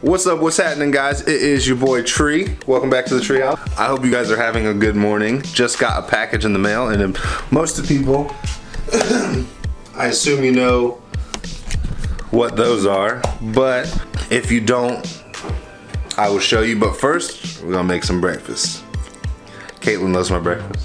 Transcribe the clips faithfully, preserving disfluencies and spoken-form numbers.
What's up, what's happening, guys? It is your boy Tree. Welcome back to the Treehouse. I hope you guys are having a good morning. Just got a package in the mail, and most of the people, I assume you know what those are, but if you don't, I will show you. But first, we're gonna make some breakfast. Caitlin loves my breakfast.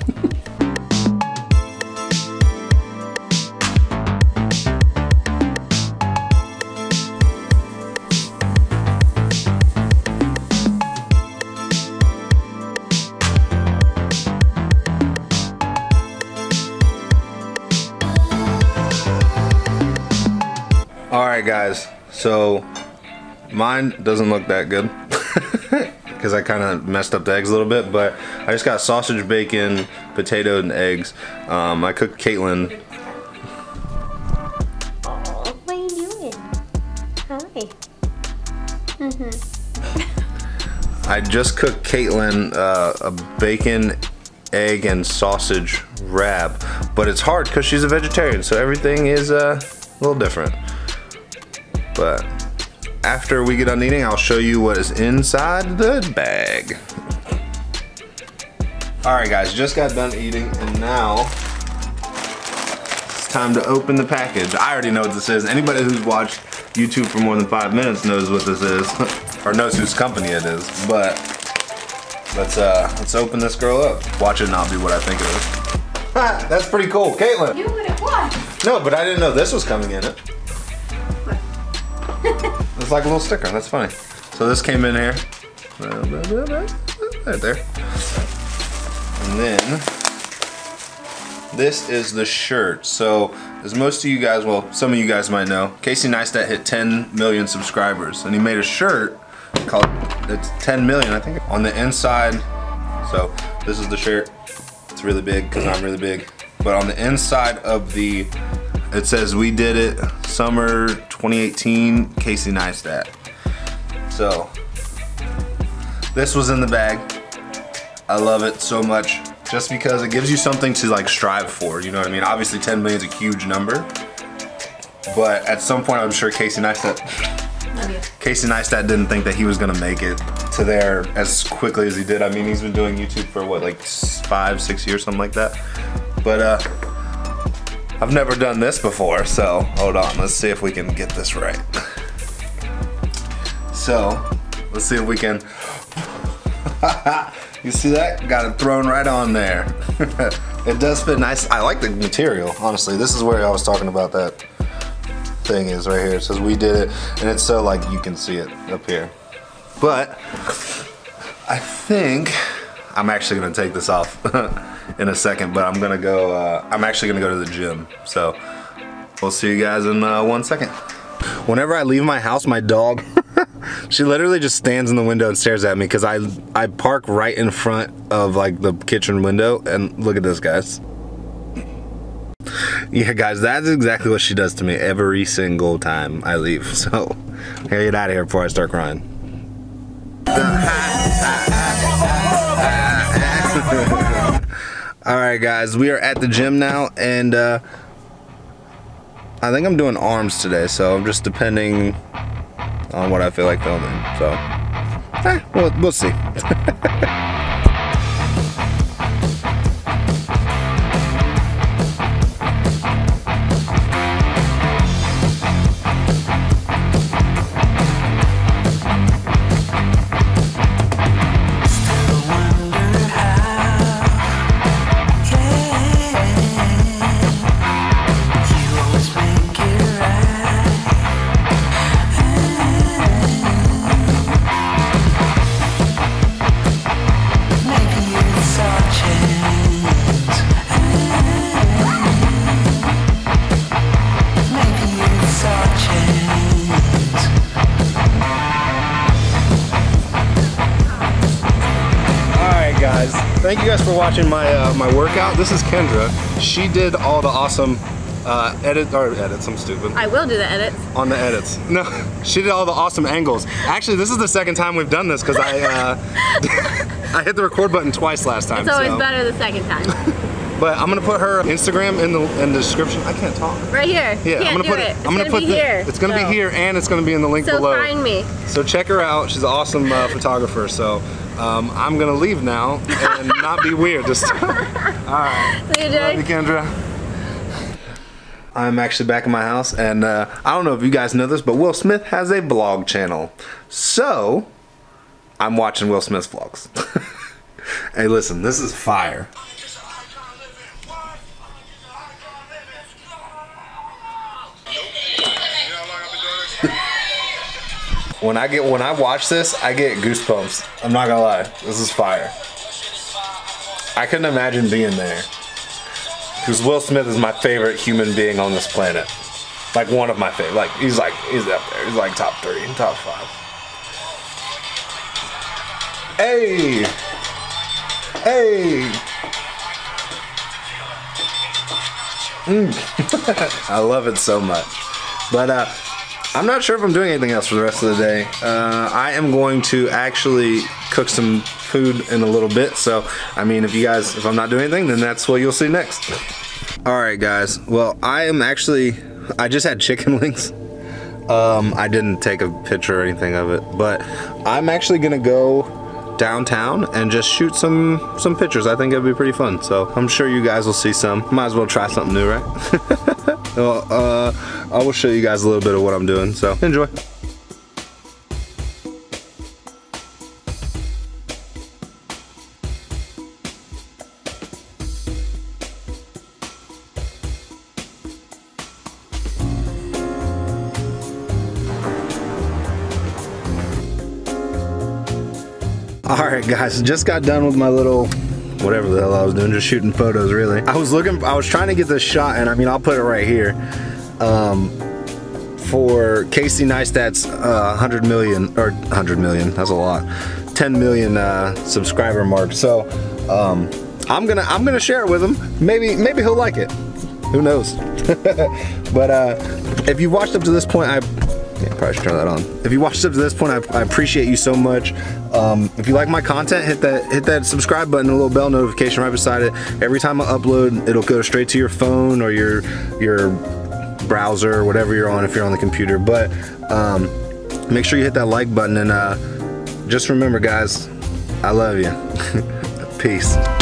Alright guys, so mine doesn't look that good because I kind of messed up the eggs a little bit, but I just got sausage, bacon, potato, and eggs. Um, I cooked Caitlin. Oh, what are you doing? Hi. Mm-hmm. I just cooked Caitlin uh, a bacon, egg, and sausage wrap, but it's hard because she's a vegetarian, so everything is uh, a little different. But after we get done eating, I'll show you what is inside the bag. Alright guys, just got done eating and now it's time to open the package. I already know what this is. Anybody who's watched YouTube for more than five minutes knows what this is, or knows whose company it is. But let's uh, let's open this girl up. Watch it and I'll be what I think it is. Ha, that's pretty cool, Caitlin. You what it was? No, but I didn't know this was coming in it. It's like a little sticker, that's funny. So this came in here. Right there. And then this is the shirt. So as most of you guys, well, some of you guys might know, Casey Neistat hit ten million subscribers and he made a shirt called, it's ten million I think, on the inside. So this is the shirt. It's really big because I'm really big. But on the inside of the, it says we did it summer twenty eighteen, Casey Neistat. So this was in the bag. I love it so much just because it gives you something to like strive for, you know what I mean? Obviously ten million is a huge number, but at some point I'm sure Casey Neistat Casey Neistat didn't think that he was gonna make it to there as quickly as he did. I mean, he's been doing YouTube for what, like five, six years, something like that. But uh I've never done this before, so hold on, let's see if we can get this right. So, let's see if we can, you see that? Got it thrown right on there. It does fit nice. I like the material, honestly. This is where I was talking about that thing is right here. It says we did it, and it's so like you can see it up here. But, I think, I'm actually gonna take this off in a second, but I'm gonna go, uh, I'm actually gonna go to the gym. So we'll see you guys in uh, one second. Whenever I leave my house, my dog, she literally just stands in the window and stares at me because I, I park right in front of like the kitchen window, and look at this, guys. Yeah, guys, that's exactly what she does to me every single time I leave. So I gotta get out of here before I start crying. Alright guys, we are at the gym now, and uh, I think I'm doing arms today, so I'm just depending on what I feel like filming, so eh, we'll, we'll see. Thank you guys for watching my uh, my workout. This is Kendra. She did all the awesome uh, edit or edits. I'm stupid. I will do the edits. On the edits. No, she did all the awesome angles. Actually, this is the second time we've done this because I uh, I hit the record button twice last time. It's always so. better the second time. But I'm gonna put her Instagram in the in the description. I can't talk. Right here. Yeah, Can't I'm gonna do put it. it. It's I'm gonna, gonna put be the, here. It's gonna so. be here, and it's gonna be in the link so below. So find me. So check her out. She's an awesome uh, photographer. So um, I'm gonna leave now and not be weird this time. All right. See you, Jay. Love you, Kendra. I'm actually back in my house, and uh, I don't know if you guys know this, but Will Smith has a vlog channel. So I'm watching Will Smith's vlogs. Hey, listen, this is fire. When I get when I watch this, I get goosebumps. I'm not gonna lie, this is fire. I couldn't imagine being there, because Will Smith is my favorite human being on this planet. Like one of my favorite. Like he's like he's up there. He's like top three, top five. Hey, hey. Mm. I love it so much. But uh. I'm not sure if I'm doing anything else for the rest of the day. Uh, I am going to actually cook some food in a little bit. So, I mean, if you guys, if I'm not doing anything, then that's what you'll see next. All right, guys. Well, I am actually, I just had chicken wings. Um, I didn't take a picture or anything of it, but I'm actually gonna go downtown and just shoot some some pictures. I think it'd be pretty fun. So I'm sure you guys will see some. Might as well try something new, right? Well, uh, I will show you guys a little bit of what I'm doing, so enjoy. Alright guys, just got done with my little whatever the hell I was doing, just shooting photos really. I was looking, I was trying to get this shot, and I mean, I'll put it right here, um, for Casey Neistat's uh, one hundred million, or one hundred million, that's a lot, ten million uh, subscriber mark. So um, I'm gonna I'm gonna share it with him. Maybe maybe he'll like it. Who knows? But uh, if you watched up to this point, I yeah, probably should turn that on. If you watched up to this point, I, I appreciate you so much. Um, if you like my content, hit that hit that subscribe button, a little bell notification right beside it. Every time I upload, it'll go straight to your phone or your your browser or whatever you're on if you're on the computer. But um, make sure you hit that like button, and uh, just remember, guys, I love you. Peace.